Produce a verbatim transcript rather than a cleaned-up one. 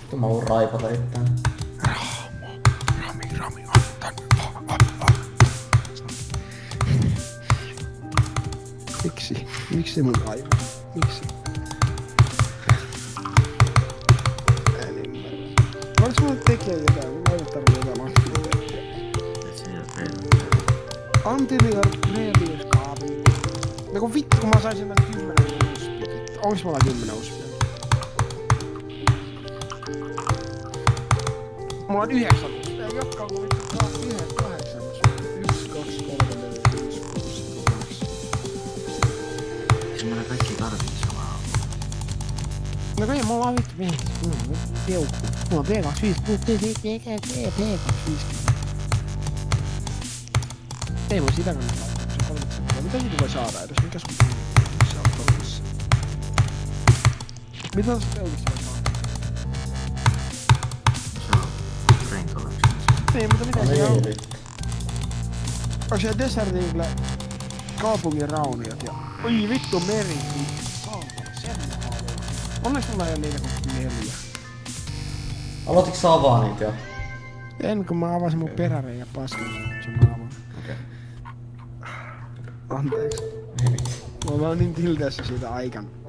Vittu mä voin raipata ittään. Raamo. Rami, Rami, antan. Ah, ah, ah. Miksi? Miksi mun aivan? Miksi? En ymmärrä. Voinko mulle tekee jotain? Mä en tarvitse jotain aktiviteettia. Et sinä peilata. Antilia Previous Kaavi. No kun vittu kun mä sain sen kymmenen uspia. Onks mulla kymmenen uspia? Mulla on yhdeksän uspia. Ei jokkaan kun vittu yhden kahdeksan uspia. Yksi, kaksi, kolme, neljä, viisi, kuusi, kahdeksan. Eikö meillä kaikki tarvii samaa? No kai mulla on vittu viisi. Mulla on peukku. Mulla on P kaksikymmentäviisi. P kaksikymmentäviisi. Ei voi sitä kannattaa laittaa, se on kolmekymmentä. Mitä siitä voi saada edes? Mikä sun se on kolmessa? Mitä tästä peukista voi saada? Se on Rain Collections. Ei, mutta mitä No siellä on? niin. Onko siellä Desert Eagle kaupungin rauniot ja... Oi vittu meri! Saatana, sen mä haluan. Onneksi mulla ei oo niitä kuin neljä. Aloititko sä avaa niitä jo? En kun mä avasin mun peräreijä paskin. Se mä avaan. Okei. Anteeksi. Mä oon niin tilteessä siitä aikan